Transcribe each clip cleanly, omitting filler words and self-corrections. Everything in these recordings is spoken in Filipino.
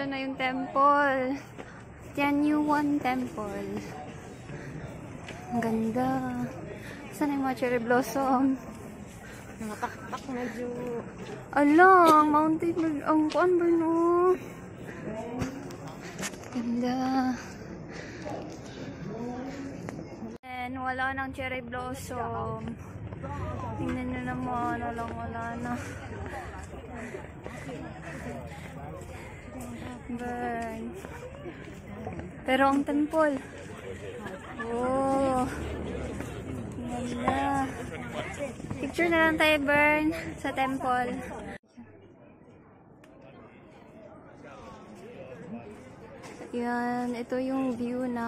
Ito na yung temple. Tianyuan Temple. Ang ganda. Saan yung mga cherry blossom? Nakataktak na dyo. Alang, mountain. Ang kuan ba no? Ganda. And wala nang cherry blossom. Tingnan nyo naman. Wala na. Burn. Pero ang temple. Oh. Ganda. Picture na lang tayo, Burn, sa temple. Yan, ito yung view ng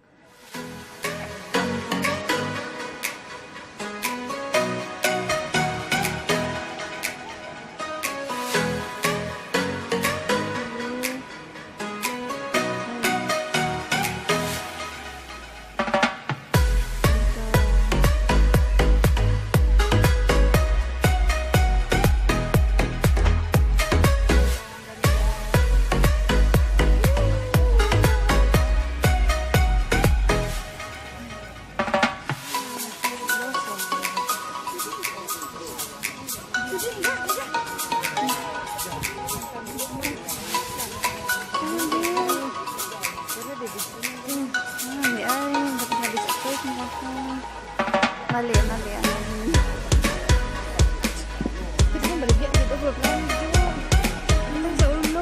mali. Kita kan baligyan dito bro. Ano sa ulo?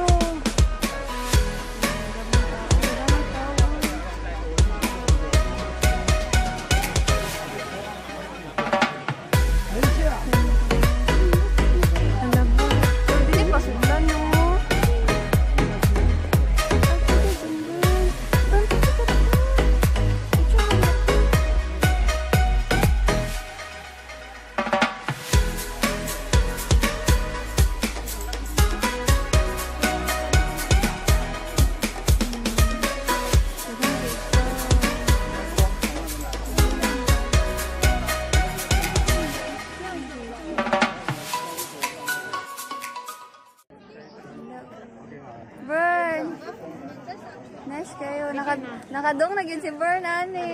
Hindi pa sundan no. Burn! Nice kayo. Nakadong na yun si Burn, ani.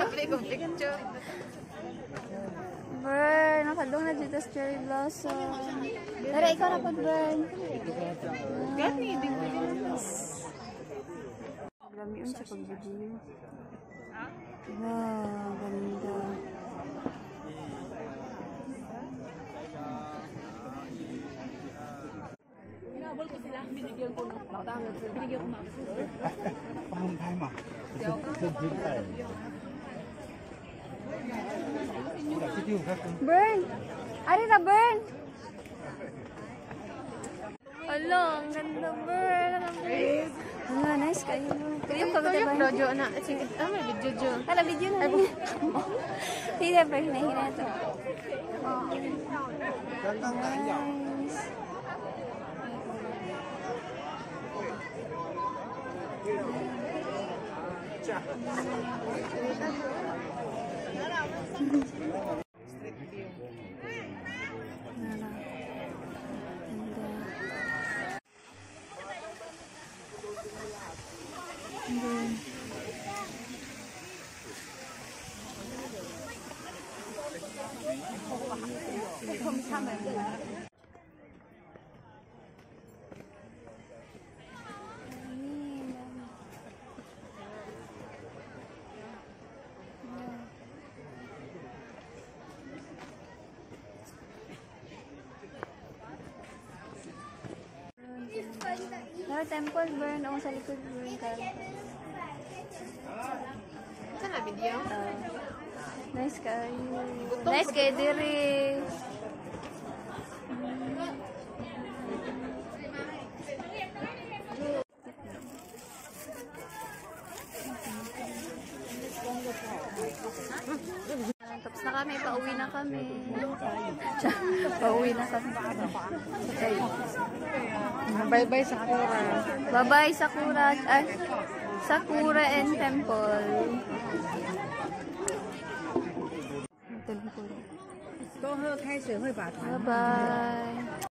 Burn, nakadong na dito sa cherry blossom. Tara, ikaw na pag Burn. Gani, di ko Lami yun sa pag-video. Wow, ganda. Ko sila, binigyan ko ng batangan. Binigyan ko ng pahang ma. Burn! Ari na, Burn! Hala, ang ganda, Burn! Hala, nice kayo. Kayong kagata ba? Dojo na. Sige, may video jo. Hala, video na. Hina, Burn. Hina ito. Nice. Temple Burn, o sa likod Burn ka. Saan na video? Nice kayo. Nice kayo diri. Tapos na kami, pauwi na kami. Pauwi na kami. Okay. Bye-bye Sakura. Bye-bye Sakura. Sakura and Temple. Temple. 多喝开水会把糖。 Bye-bye.